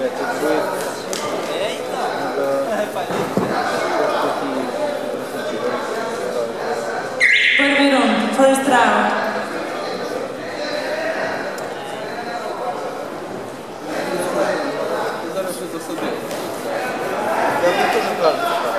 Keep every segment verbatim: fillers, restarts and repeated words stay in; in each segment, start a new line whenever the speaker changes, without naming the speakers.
Prvi rund, first round.
Зараз ще засадив.
Я не теж кажу.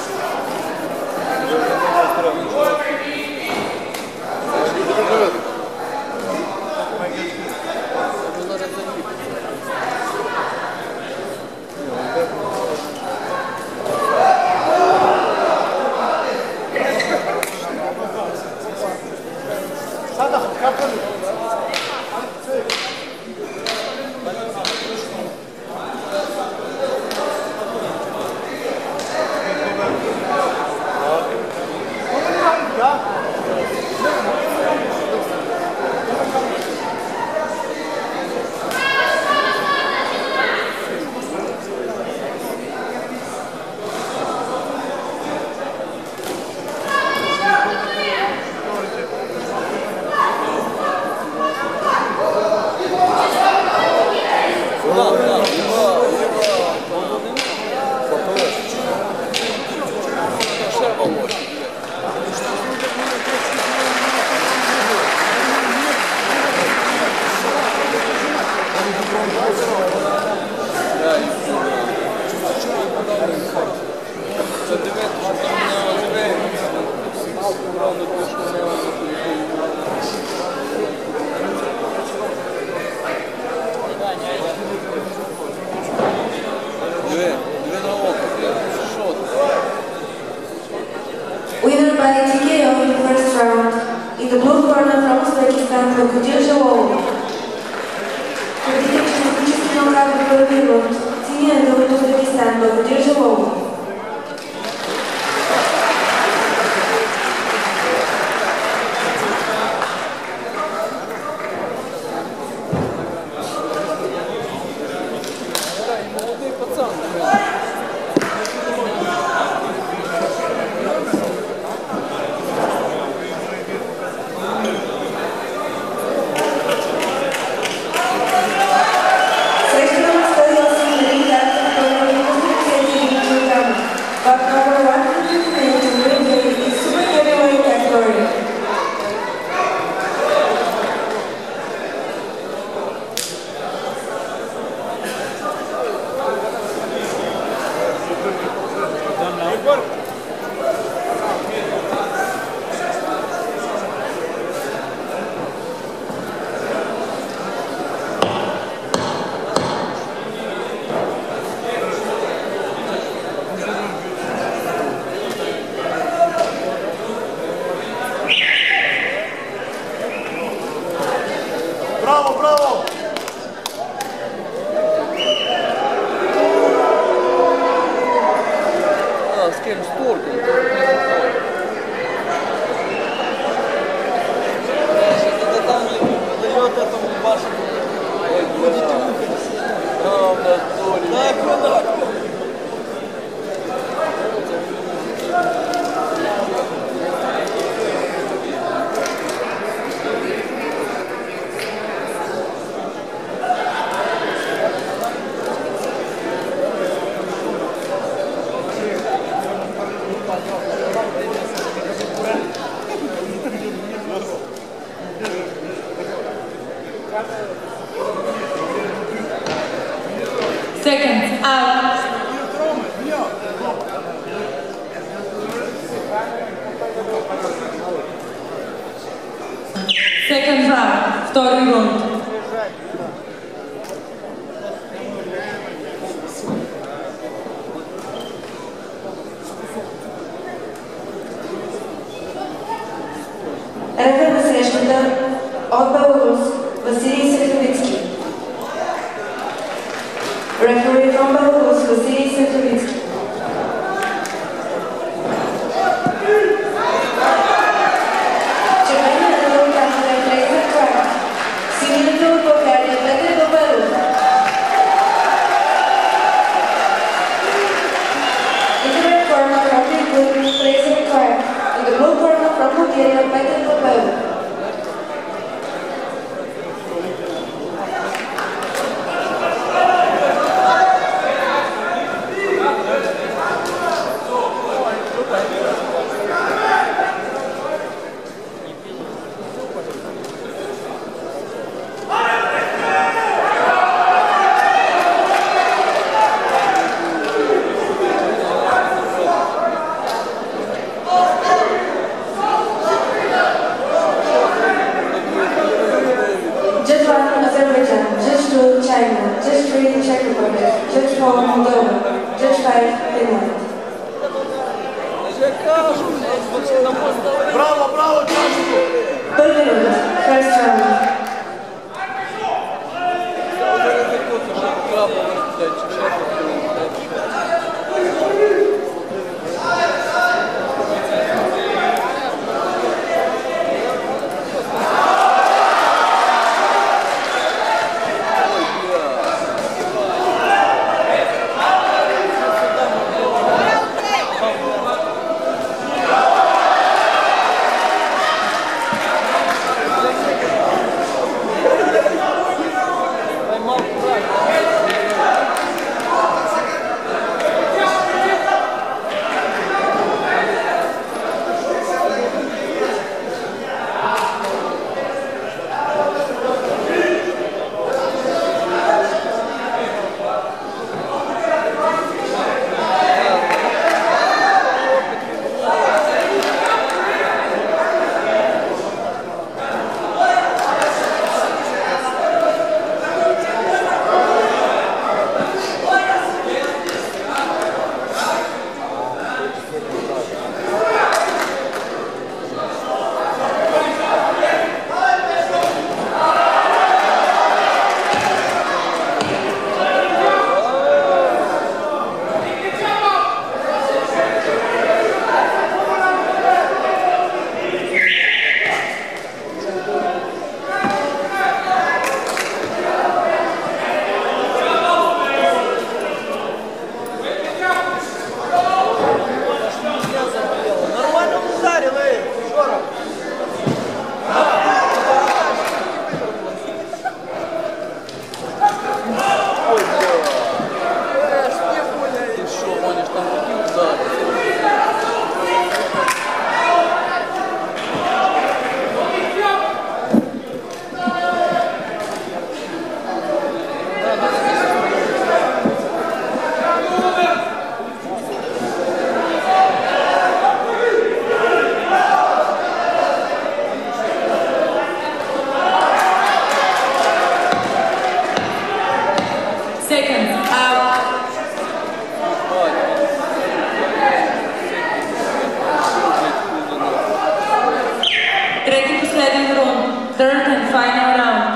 Winner by T K O in the first round. In the blue corner from Uzbekistan, Krokodil Jalol. Победитель технического раунда первый рунд. Синяя группа Узбекистан, Krokodil Jalol.
Браво, браво!
А, с кем столько? Это там дает этому вашему. Ой, будете выходить. А, да, так, так.
Seconds out. Second round, второй раунд. Реферна срещата от Беларус Василий Сахновицки. Referee from Belarus, Vasily Sahnovitsky. Червения надолу картата е Fraser Craig. Синята от България Петър Добелов. In the red corner from the blue, Fraser Craig. In the blue corner from Bulgaria, Петър Добелов. three, Czech Republic. Judge four, Moldova. Judge five, Finland.
Браво, браво, Чашко!
Third minute, first round. Third and final round.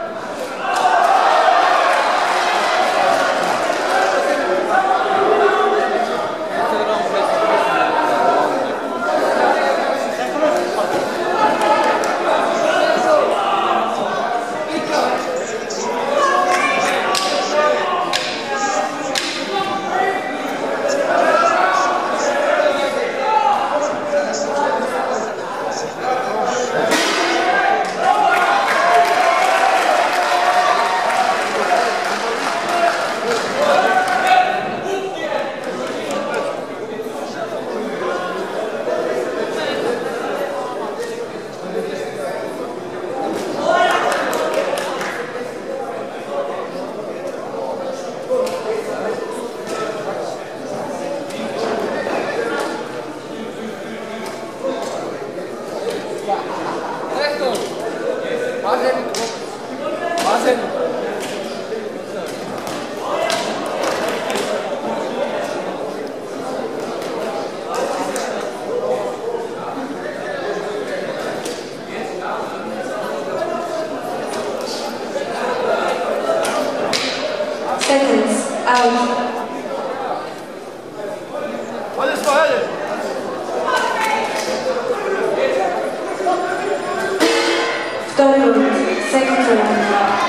Seconds, out.
Olha só, olha!
Third round, second round.